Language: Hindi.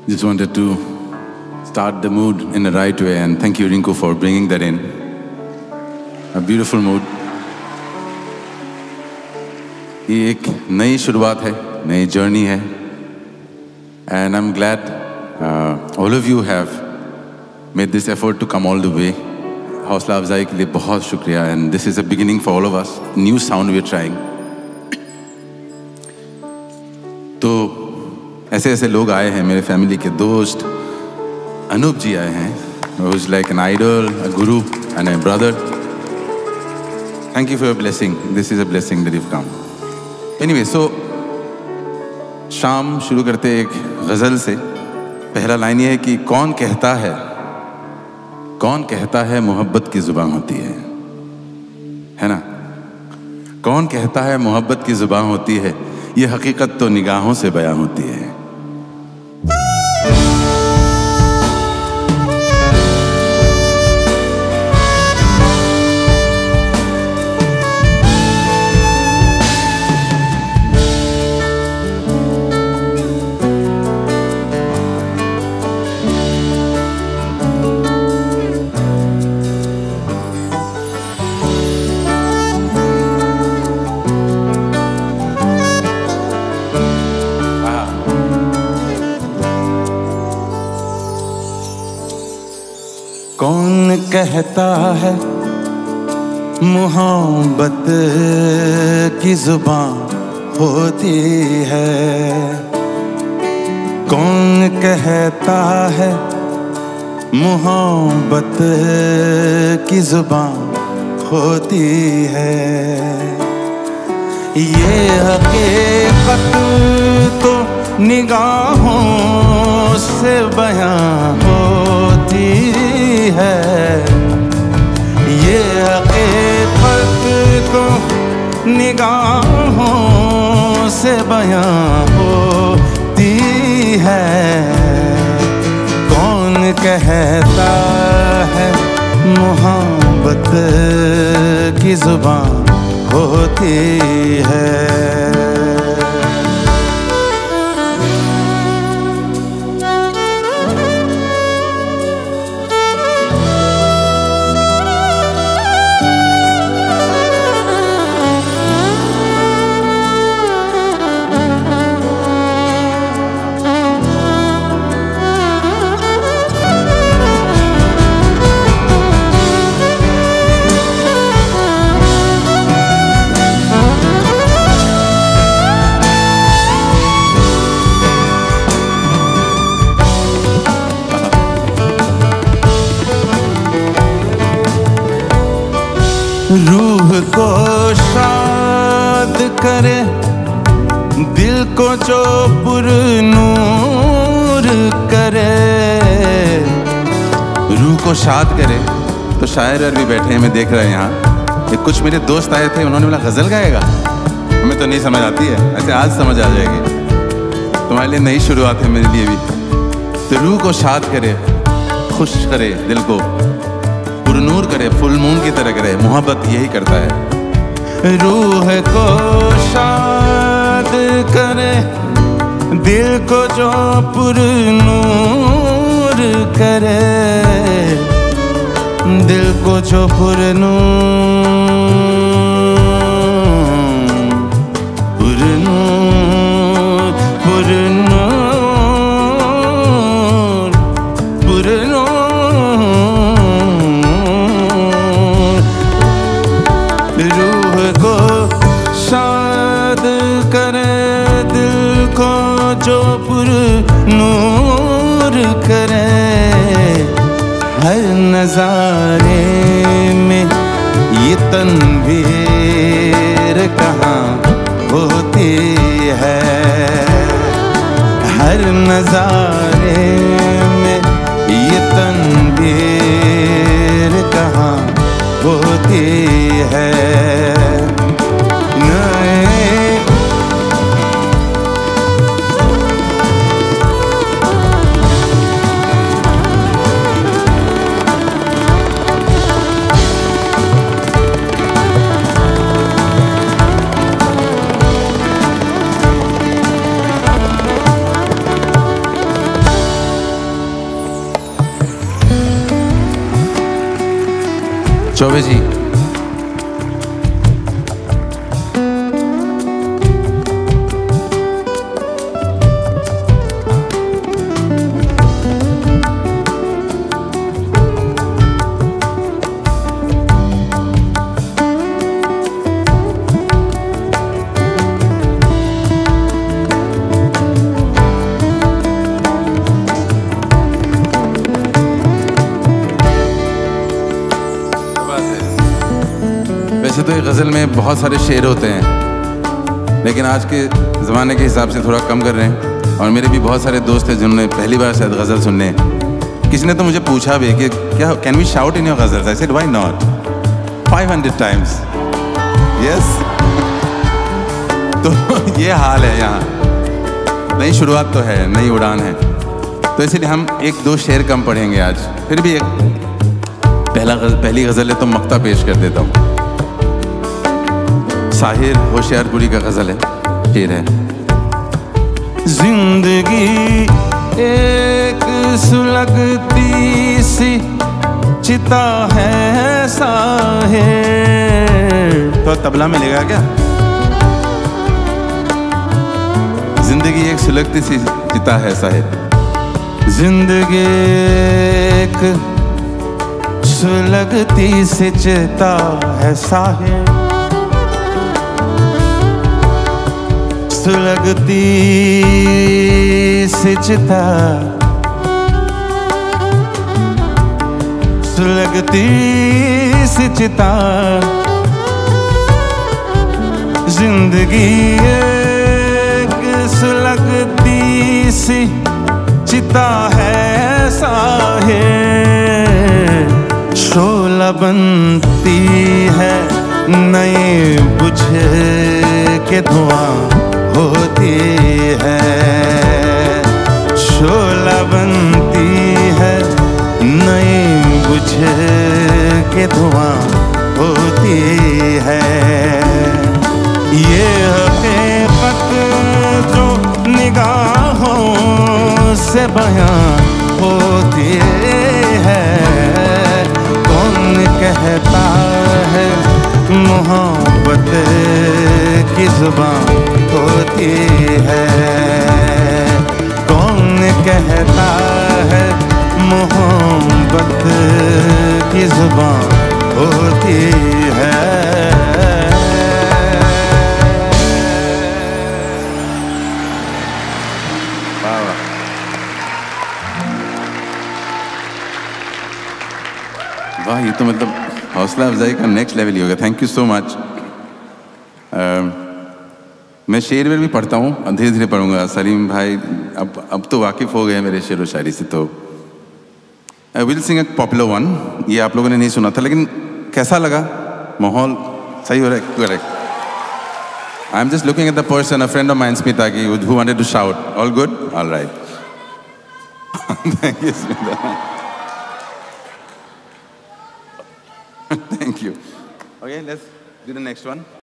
Just wanted to start the mood in the right way, and thank you, Rinku, for bringing that in. A beautiful mood. ये एक नई शुरुआत है, नई जर्नी है, and I'm glad all of you have made this effort to come all the way. हौसला अफजाई के लिए बहुत शुक्रिया, and this is a beginning for all of us. New sound we are trying. तो ऐसे ऐसे लोग आए हैं, मेरे फैमिली के दोस्त अनूप जी आए हैं, who is like an idol, a guru and a brother. Thank you for your blessing. This is a blessing that you've come. Anyway, so शाम शुरू करते एक गज़ल से। पहला लाइन ये है कि कौन कहता है मोहब्बत की ज़ुबान होती है ना? कौन कहता है मोहब्बत की ज़ुबान होती है? ये हकीकत तो निगाहों से बयां होती है। कौन कहता है मोहब्बत की ज़ुबान होती है? कौन कहता है मोहब्बत की ज़ुबान होती है? ये हकीकत तो निगाहों से बयां होती है। ये हकीकत तो निगाहों से बयां होती है। कौन कहता है मोहब्बत की ज़ुबान होती है? रूह को शाद करे, दिल को जो पुरनूर करे। रूह को शाद करे तो शायर भी बैठे हैं, मैं देख रहा हूँ यहाँ। ये कुछ मेरे दोस्त आए थे, उन्होंने बोला गज़ल गाएगा। हमें तो नहीं समझ आती है, ऐसे आज समझ आ जाएगी। तुम्हारे लिए नई शुरुआत है, मेरे लिए भी। तो रूह को शाद करे, खुश करे, दिल को पुरनूर करे, फुल मून की तरह करे। मोहब्बत यही करता है। रूह को शाद करे, दिल को जो पुरनूर करे। दिल को जो हर नज़ारे में ये तनवीर कहाँ होती है? हर नज़ारे में ये तनवीर कहाँ होती है? चौबे जी, वैसे तो ये गज़ल में बहुत सारे शेर होते हैं, लेकिन आज के ज़माने के हिसाब से थोड़ा कम कर रहे हैं। और मेरे भी बहुत सारे दोस्त हैं जिन्होंने पहली बार शायद गज़ल सुनने। किसी ने तो मुझे पूछा भी कि क्या can we shout in your ghazals? I said why not, 500 times yes. तो ये हाल है यहाँ, नई शुरुआत तो है, नई उड़ान है, तो इसलिए हम एक दो शेर कम पढ़ेंगे आज। फिर भी एक पहली गज़ल है तो मक्ता पेश कर देता हूँ। साहिर होशियारपुरी का गज़ल है, शेर है। जिंदगी एक सुलगती सी चिता है साहिर। तो तबला में लेगा क्या? जिंदगी एक सुलगती सी चिता है साहिर। जिंदगी एक सुलगती सी चिता है साहिर। सुलगती सी चिता, सुलगती सी चिता। जिंदगी एक सुलगती सी चिता है साहिर। शोला बनती है नई बुझ के धुआं होती है। शोला बनती है नई बुझ के धुआं होती है। ये हकीकत जो निगाहों से बयां होती है। कौन कहता है मोहब्बत की जुबान होती है? कौन कहता है मोहब्बत की जुबान होती है? वाह, ये तो मतलब हौसला अफजाई का नेक्स्ट लेवल ही होगा। Thank you so much. मैं शेर वेर भी पढ़ता हूँ, धीरे धीरे पढ़ूंगा। सलीम भाई अब तो वाकिफ़ हो गए मेरे शेर व शायरी से, तो I will sing a popular one. ये आप लोगों ने नहीं सुना था, लेकिन कैसा लगा? माहौल सही हो रहा है? Correct. I am just looking at the person, a friend of mine, Smita की, who wanted to shout. All good? All right. Thank you Smita. Thank you. Okay, let's do the next one.